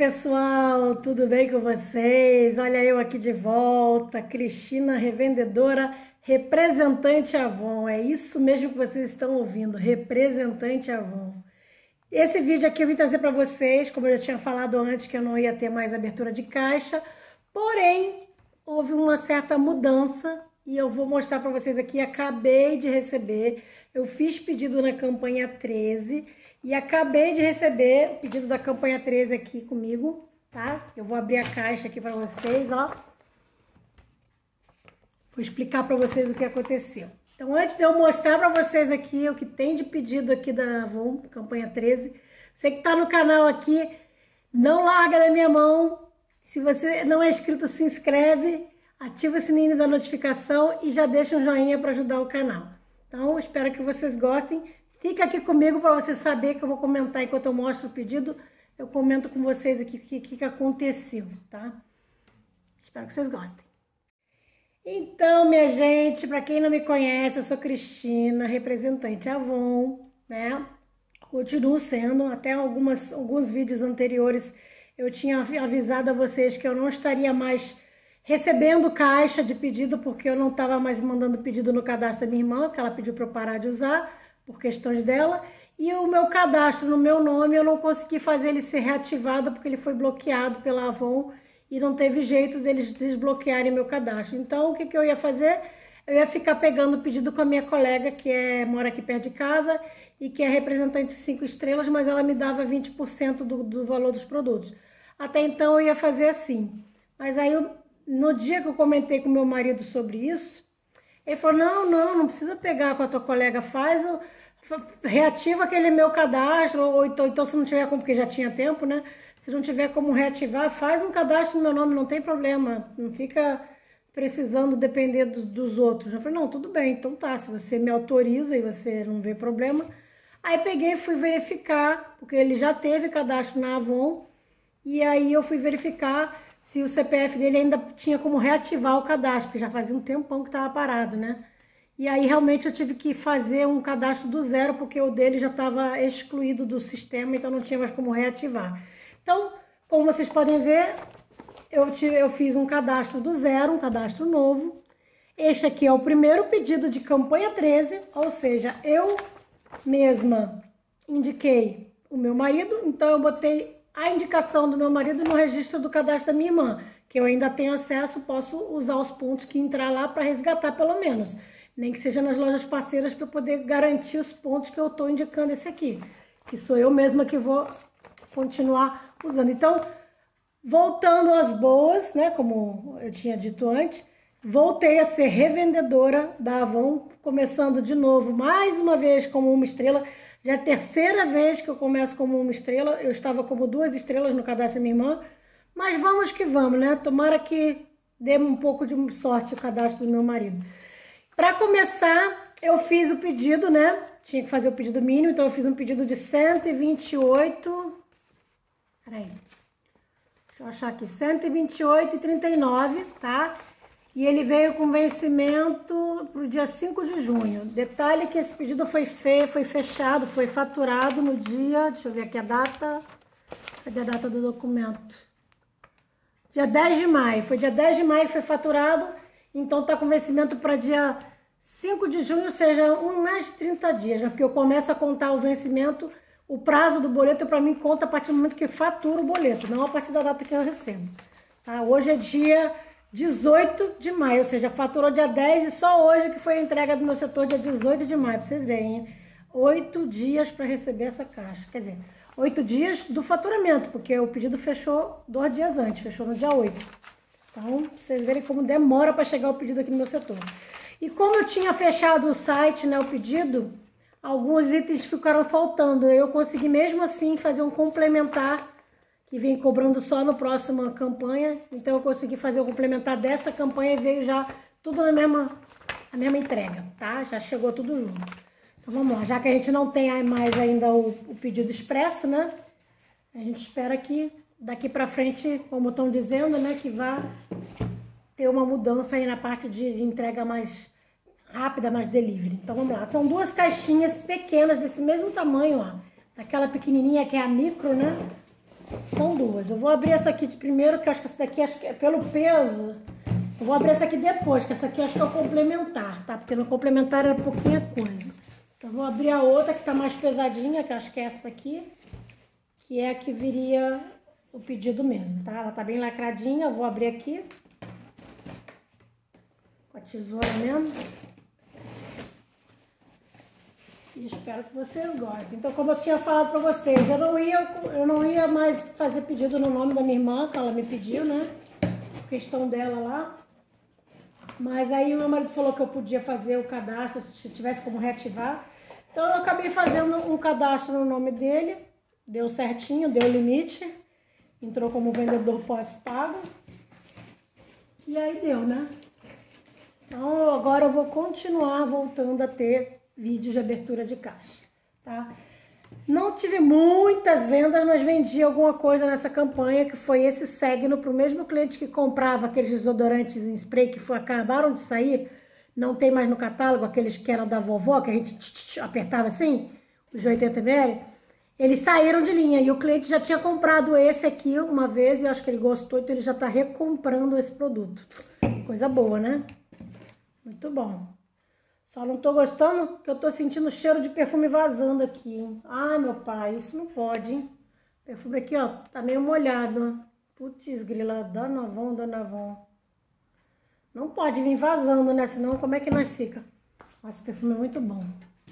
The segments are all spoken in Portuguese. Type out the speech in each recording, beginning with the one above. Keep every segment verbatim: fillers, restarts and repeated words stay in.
pessoal, tudo bem com vocês? Olha eu aqui de volta, Cristina, revendedora, representante Avon. É isso mesmo que vocês estão ouvindo, representante Avon. Esse vídeo aqui eu vim trazer para vocês, como eu já tinha falado antes, que eu não ia ter mais abertura de caixa, porém, houve uma certa mudança e eu vou mostrar para vocês aqui. Acabei de receber, eu fiz pedido na campanha treze, e acabei de receber o pedido da campanha treze aqui comigo, tá? Eu vou abrir a caixa aqui para vocês, ó. Vou explicar para vocês o que aconteceu. Então, antes de eu mostrar para vocês aqui o que tem de pedido aqui da Avon, campanha treze, você que tá no canal aqui, não larga da minha mão. Se você não é inscrito, se inscreve, ativa o sininho da notificação e já deixa um joinha para ajudar o canal. Então, espero que vocês gostem. Fica aqui comigo para você saber que eu vou comentar enquanto eu mostro o pedido. Eu comento com vocês aqui o que, que, que aconteceu, tá? Espero que vocês gostem. Então, minha gente, para quem não me conhece, eu sou Cristina, representante Avon, né? Continuo sendo, até algumas, alguns vídeos anteriores eu tinha avisado a vocês que eu não estaria mais recebendo caixa de pedido, porque eu não estava mais mandando pedido no cadastro da minha irmã, que ela pediu para eu parar de usar, por questões dela, e o meu cadastro no meu nome eu não consegui fazer ele ser reativado porque ele foi bloqueado pela Avon e não teve jeito deles desbloquearem meu cadastro. Então, o que, que eu ia fazer? Eu ia ficar pegando o pedido com a minha colega, que é, mora aqui perto de casa e que é representante cinco estrelas, mas ela me dava vinte por cento do, do valor dos produtos. Até então, eu ia fazer assim. Mas aí, eu, no dia que eu comentei com meu marido sobre isso, ele falou, não, não, não precisa pegar com a tua colega, faz o... reativa aquele meu cadastro, ou então, então se não tiver como, porque já tinha tempo, né? Se não tiver como reativar, faz um cadastro no meu nome, não tem problema, não fica precisando depender do, dos outros. Eu falei, não, tudo bem, então tá, se você me autoriza e você não vê problema. Aí peguei e fui verificar, porque ele já teve cadastro na Avon, e aí eu fui verificar se o C P F dele ainda tinha como reativar o cadastro, porque já fazia um tempão que estava parado, né? E aí realmente eu tive que fazer um cadastro do zero, porque o dele já estava excluído do sistema, então não tinha mais como reativar. Então, como vocês podem ver, eu, tive, eu fiz um cadastro do zero, um cadastro novo. Este aqui é o primeiro pedido de campanha treze, ou seja, eu mesma indiquei o meu marido, então eu botei a indicação do meu marido no registro do cadastro da minha irmã, que eu ainda tenho acesso, posso usar os pontos que entrar lá para resgatar pelo menos. Nem que seja nas lojas parceiras para poder garantir os pontos que eu estou indicando esse aqui. Que sou eu mesma que vou continuar usando. Então, voltando às boas, né, como eu tinha dito antes, voltei a ser revendedora da Avon, começando de novo, mais uma vez como uma estrela. Já é a terceira vez que eu começo como uma estrela. Eu estava como duas estrelas no cadastro da minha irmã. Mas vamos que vamos, né? Tomara que dê um pouco de sorte o cadastro do meu marido. Para começar, eu fiz o pedido, né? Tinha que fazer o pedido mínimo, então eu fiz um pedido de cento e vinte e oito... Peraí. Deixa eu achar aqui. cento e vinte e oito e trinta e nove, tá? E ele veio com vencimento pro dia cinco de junho. Detalhe que esse pedido foi feio, foi fechado, foi faturado no dia... Deixa eu ver aqui a data. Cadê a data do documento? Dia dez de maio. Foi dia dez de maio que foi faturado. Então tá com vencimento para dia cinco de junho, ou seja, um mais de trinta dias, né? Porque eu começo a contar o vencimento, o prazo do boleto para mim conta a partir do momento que fatura o boleto, não a partir da data que eu recebo. Tá? Hoje é dia dezoito de maio, ou seja, faturou dia dez e só hoje que foi a entrega do meu setor dia dezoito de maio, pra vocês verem, hein? Oito dias para receber essa caixa, quer dizer, oito dias do faturamento, porque o pedido fechou dois dias antes, fechou no dia oito. Então, vocês verem como demora para chegar o pedido aqui no meu setor. E como eu tinha fechado o site, né, o pedido, alguns itens ficaram faltando. Eu consegui mesmo assim fazer um complementar, que vem cobrando só no próxima campanha. Então, eu consegui fazer o complementar dessa campanha e veio já tudo na mesma, na mesma entrega, tá? Já chegou tudo junto. Então, vamos lá. Já que a gente não tem mais ainda o, o pedido expresso, né, a gente espera que daqui para frente, como estão dizendo, né, que vai ter uma mudança aí na parte de, de entrega mais rápida, mais delivery. Então vamos lá, são duas caixinhas pequenas desse mesmo tamanho, ó, daquela pequenininha que é a micro, né, São duas. Eu vou abrir essa aqui de primeiro, que eu acho que essa daqui, acho que é pelo peso. Eu vou abrir essa aqui depois, que essa aqui eu acho que é o complementar, tá? Porque no complementar era pouquinha coisa. Então, eu vou abrir a outra que tá mais pesadinha, que eu acho que é essa daqui, que é a que viria o pedido mesmo, tá? Ela tá bem lacradinha, eu vou abrir aqui. Com a tesoura mesmo. E espero que vocês gostem. Então, como eu tinha falado pra vocês, eu não ia, eu não ia mais fazer pedido no nome da minha irmã, que ela me pediu, né? Questão dela lá. Mas aí o meu marido falou que eu podia fazer o cadastro, se tivesse como reativar. Então, eu acabei fazendo um cadastro no nome dele. Deu certinho, deu limite. Entrou como vendedor pós-pago. E aí deu, né? Então, agora eu vou continuar voltando a ter vídeos de abertura de caixa, tá? Não tive muitas vendas, mas vendi alguma coisa nessa campanha, que foi esse Segno para o mesmo cliente que comprava aqueles desodorantes em spray que foi, acabaram de sair, não tem mais no catálogo, aqueles que eram da vovó, que a gente tch, tch, apertava assim, os de oitenta mililitros, eles saíram de linha e o cliente já tinha comprado esse aqui uma vez e eu acho que ele gostou, então ele já está recomprando esse produto. Coisa boa, né? Muito bom. Só não tô gostando que eu tô sentindo o cheiro de perfume vazando aqui, hein? Ai, meu pai, isso não pode, hein? Perfume aqui, ó, tá meio molhado. Putz, grila, Danavon, Danavon. Não pode vir vazando, né? Senão, como é que nós fica? Esse perfume é muito bom.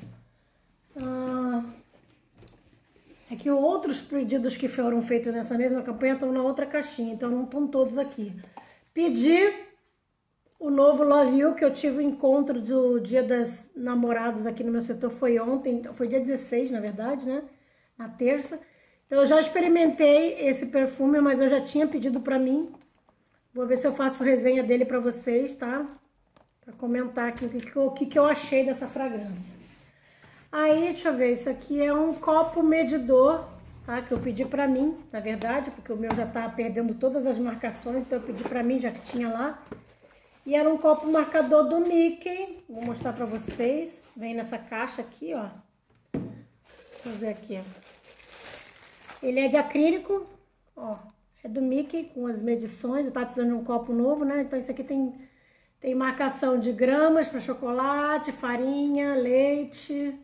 Ah, é que outros pedidos que foram feitos nessa mesma campanha estão na outra caixinha, então não estão todos aqui. Pedi o novo Love You, que eu tive o encontro do Dia das Namorados aqui no meu setor, foi ontem, foi dia dezesseis, na verdade, né? Na terça. Então, eu já experimentei esse perfume, mas eu já tinha pedido pra mim. Vou ver se eu faço resenha dele pra vocês, tá? Pra comentar aqui o que, que, eu, o que, que eu achei dessa fragrância. Aí, deixa eu ver, isso aqui é um copo medidor, tá? Que eu pedi pra mim, na verdade, porque o meu já tá perdendo todas as marcações, então eu pedi pra mim, já que tinha lá. E era um copo marcador do Mickey. Vou mostrar pra vocês. Vem nessa caixa aqui, ó. Deixa eu ver aqui, ó. Ele é de acrílico, ó. É do Mickey, com as medições. Eu tava precisando de um copo novo, né? Então isso aqui tem, tem marcação de gramas para chocolate, farinha, leite,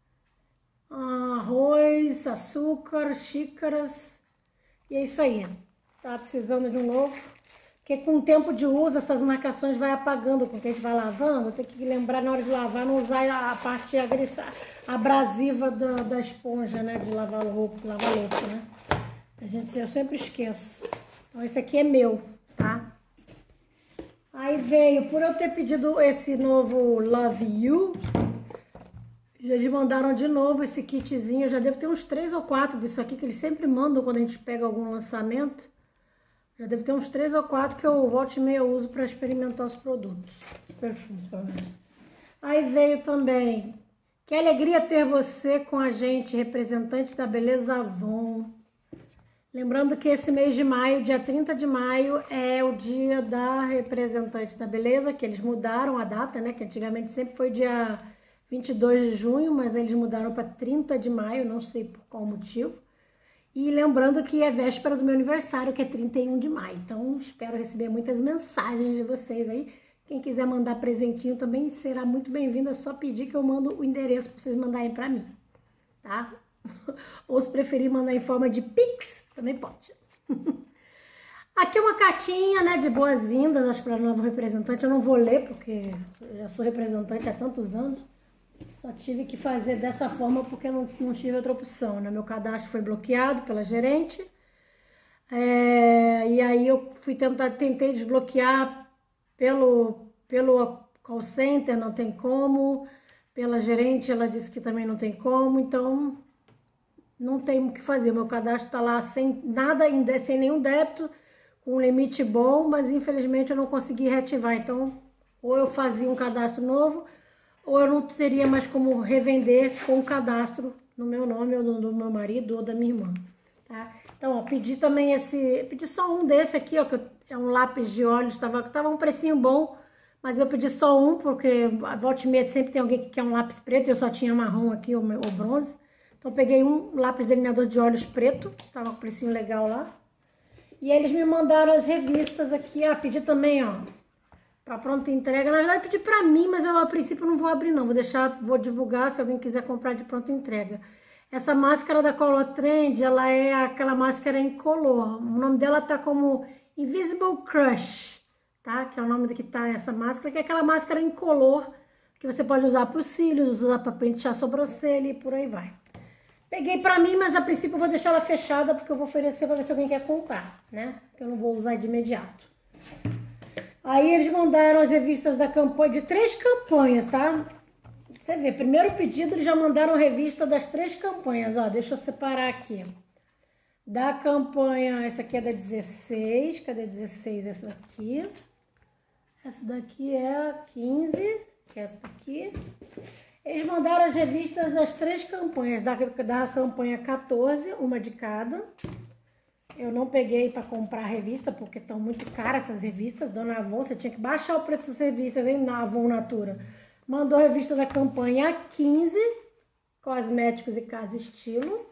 arroz, açúcar, xícaras. E é isso aí. Tava precisando de um novo. Porque com o tempo de uso, essas marcações vai apagando com que a gente vai lavando. Tem que lembrar na hora de lavar, não usar a parte abrasiva da, da esponja, né? De lavar roupa, lavar louça, né? A gente, eu sempre esqueço. Então, esse aqui é meu, tá? Aí veio, por eu ter pedido esse novo Love You, eles mandaram de novo esse kitzinho. Eu já devo ter uns três ou quatro disso aqui, que eles sempre mandam quando a gente pega algum lançamento. Já deve ter uns três ou quatro que eu volto e meia uso para experimentar os produtos. Os perfumes, pelo menos. Aí veio também. Que alegria ter você com a gente, representante da Beleza Avon. Lembrando que esse mês de maio, dia trinta de maio, é o dia da representante da beleza, que eles mudaram a data, né? Que antigamente sempre foi dia vinte e dois de junho, mas eles mudaram para trinta de maio, não sei por qual motivo. E lembrando que é véspera do meu aniversário, que é trinta e um de maio. Então, espero receber muitas mensagens de vocês aí. Quem quiser mandar presentinho também será muito bem-vindo. É só pedir que eu mando o endereço para vocês mandarem para mim, tá? Ou se preferir mandar em forma de Pix, também pode. Aqui é uma cartinha, né, de boas-vindas para a nova representante. Eu não vou ler, porque eu já sou representante há tantos anos. Só tive que fazer dessa forma porque eu não, não tive outra opção, né? Meu cadastro foi bloqueado pela gerente. É, e aí eu fui tentar, tentei desbloquear pelo, pelo call center, não tem como. Pela gerente, ela disse que também não tem como. Então, não tem o que fazer. Meu cadastro tá lá sem nada, sem nenhum débito, com um limite bom, mas infelizmente eu não consegui reativar. Então, ou eu fazia um cadastro novo, ou eu não teria mais como revender com o cadastro no meu nome, ou no do meu marido, ou da minha irmã, tá? Então, ó, pedi também esse, pedi só um desse aqui, ó, que é um lápis de olhos, tava, tava um precinho bom, mas eu pedi só um, porque a volta e meia sempre tem alguém que quer um lápis preto, eu só tinha marrom aqui, ou, ou bronze, Então peguei um lápis delineador de olhos preto, tava com um precinho legal lá. E eles me mandaram as revistas aqui, ah, pedi também, ó, pra pronta entrega. Na verdade pedi pra mim, mas eu a princípio não vou abrir não, vou deixar, vou divulgar se alguém quiser comprar de pronta entrega. Essa máscara da Color Trend, ela é aquela máscara incolor. O nome dela tá como Invisible Crush, tá? Que é o nome que tá essa máscara, que é aquela máscara incolor que você pode usar para os cílios, usar para pentear a sobrancelha e por aí vai. Peguei pra mim, mas a princípio eu vou deixar ela fechada porque eu vou oferecer para ver se alguém quer comprar, né? Que eu não vou usar de imediato. Aí eles mandaram as revistas da campanha, de três campanhas, tá? Você vê, primeiro pedido eles já mandaram a revista das três campanhas, ó, deixa eu separar aqui. Da campanha, essa aqui é da dezesseis, cadê a dezesseis? Essa daqui. Essa daqui é a quinze, que é essa daqui. Eles mandaram as revistas das três campanhas, da, da campanha quatorze, uma de cada. Eu não peguei para comprar a revista, porque estão muito caras essas revistas. Dona Avon, você tinha que baixar o preço dessas revistas, hein, na Avon Natura. Mandou a revista da campanha quinze, Cosméticos e Casa Estilo.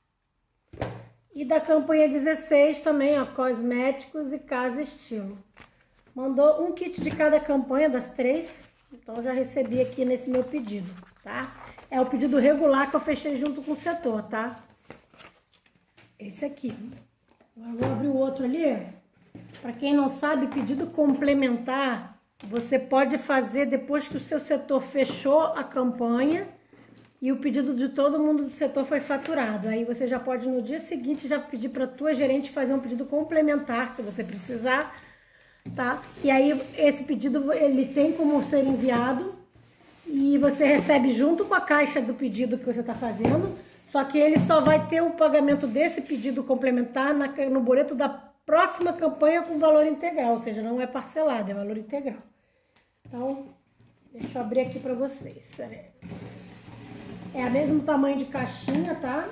E da campanha dezesseis também, ó, Cosméticos e Casa Estilo. Mandou um kit de cada campanha, das três. Então, já recebi aqui nesse meu pedido, tá? É o pedido regular que eu fechei junto com o setor, tá? Esse aqui. Agora, vou abrir o outro ali. Para quem não sabe, pedido complementar, você pode fazer depois que o seu setor fechou a campanha e o pedido de todo mundo do setor foi faturado. Aí você já pode no dia seguinte já pedir para a tua gerente fazer um pedido complementar, se você precisar, tá? E aí esse pedido ele tem como ser enviado e você recebe junto com a caixa do pedido que você está fazendo, só que ele só vai ter o pagamento desse pedido complementar na, no boleto da próxima campanha com valor integral, ou seja, não é parcelado, é valor integral. Então, deixa eu abrir aqui para vocês. É o mesmo tamanho de caixinha, tá?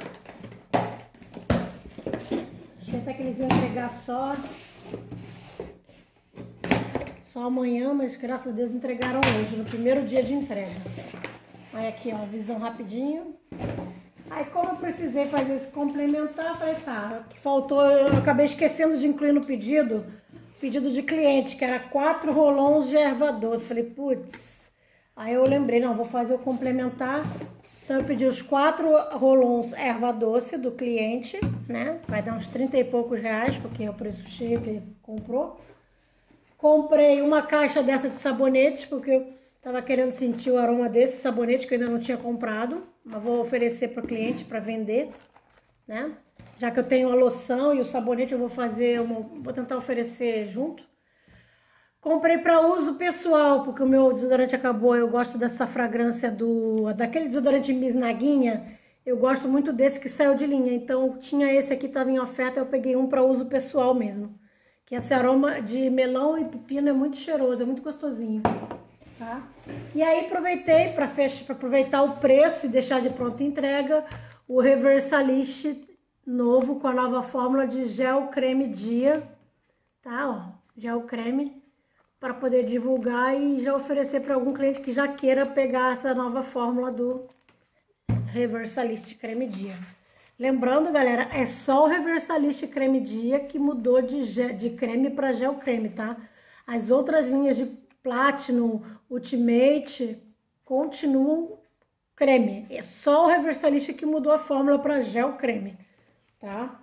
Achei até que eles iam entregar só, só amanhã, mas graças a Deus entregaram hoje, no primeiro dia de entrega. Aí aqui, ó, visão rapidinho. Aí como eu precisei fazer esse complementar, falei, tá, o que faltou, eu acabei esquecendo de incluir no pedido, pedido de cliente, que era quatro rolons de erva doce. Falei, putz, aí eu lembrei, não, vou fazer o complementar. Então eu pedi os quatro rolons erva doce do cliente, né, vai dar uns trinta e poucos reais, porque é o preço cheio que ele comprou. Comprei uma caixa dessa de sabonete, porque eu tava querendo sentir o aroma desse sabonete que eu ainda não tinha comprado, mas vou oferecer para o cliente para vender, né? Já que eu tenho a loção e o sabonete, eu vou fazer, uma, vou tentar oferecer junto. Comprei para uso pessoal, porque o meu desodorante acabou. Eu gosto dessa fragrância do daquele desodorante bisnaguinha. Eu gosto muito desse que saiu de linha. Então tinha esse aqui, tava em oferta, eu peguei um para uso pessoal mesmo. Que esse aroma de melão e pepino é muito cheiroso, é muito gostosinho. Tá? E aí aproveitei para aproveitar o preço e deixar de pronta entrega o Reversalist novo com a nova fórmula de gel creme dia, tá? Ó, gel creme, para poder divulgar e já oferecer para algum cliente que já queira pegar essa nova fórmula do Reversalist creme dia. Lembrando, galera, é só o Reversalist creme dia que mudou de, gel, de creme para gel creme, tá? As outras linhas de Platinum, Ultimate, continuam creme. É só o Reversalist que mudou a fórmula para gel creme, tá?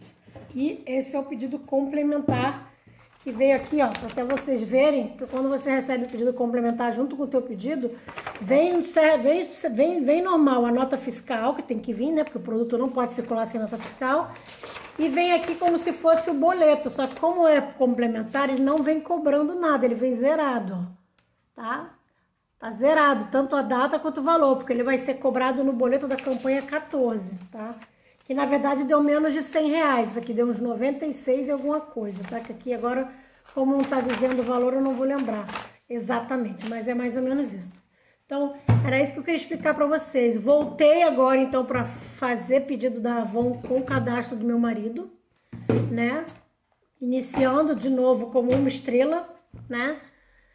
E esse é o pedido complementar que veio aqui, ó, para até vocês verem, porque quando você recebe o pedido complementar junto com o teu pedido, vem, vem, vem, vem normal a nota fiscal, que tem que vir, né? Porque o produto não pode circular sem nota fiscal. E vem aqui como se fosse o boleto, só que como é complementar, ele não vem cobrando nada, ele vem zerado, ó, tá? Tá zerado, tanto a data quanto o valor, porque ele vai ser cobrado no boleto da campanha quatorze, tá? Que na verdade deu menos de cem reais, isso aqui deu uns noventa e seis e alguma coisa, tá? Que aqui agora, como não tá dizendo o valor, eu não vou lembrar exatamente, mas é mais ou menos isso. Então, era isso que eu queria explicar para vocês. Voltei agora, então, para fazer pedido da Avon com o cadastro do meu marido, né? Iniciando de novo como uma estrela, né?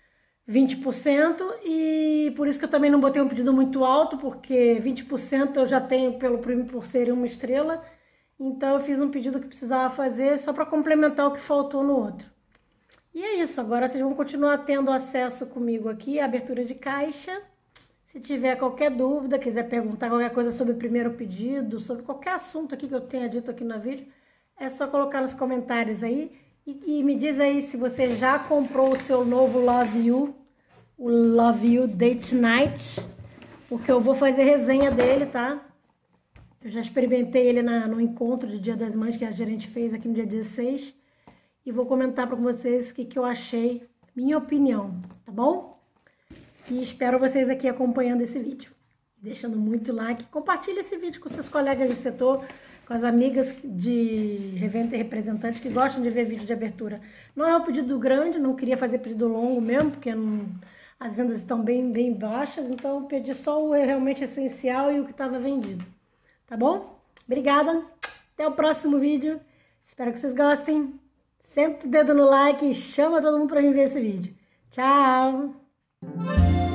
vinte por cento, e por isso que eu também não botei um pedido muito alto, porque vinte por cento eu já tenho pelo Prime por ser uma estrela, então eu fiz um pedido que precisava fazer só para complementar o que faltou no outro. E é isso, agora vocês vão continuar tendo acesso comigo aqui, a abertura de caixa. Se tiver qualquer dúvida, quiser perguntar qualquer coisa sobre o primeiro pedido, sobre qualquer assunto aqui que eu tenha dito aqui no vídeo, é só colocar nos comentários aí. E, e me diz aí se você já comprou o seu novo Love You, o Love You Date Night, porque eu vou fazer resenha dele, tá? Eu já experimentei ele na, no encontro de Dia das Mães que a gerente fez aqui no dia dezesseis. E vou comentar para vocês o que, que eu achei, minha opinião, tá bom? E espero vocês aqui acompanhando esse vídeo. Deixando muito like, compartilhe esse vídeo com seus colegas de setor, com as amigas de revenda e representantes que gostam de ver vídeo de abertura. Não é um pedido grande, não queria fazer pedido longo mesmo, porque não, as vendas estão bem, bem baixas, então eu pedi só o realmente essencial e o que estava vendido. Tá bom? Obrigada, até o próximo vídeo, espero que vocês gostem. Senta o dedo no like e chama todo mundo para vir ver esse vídeo. Tchau!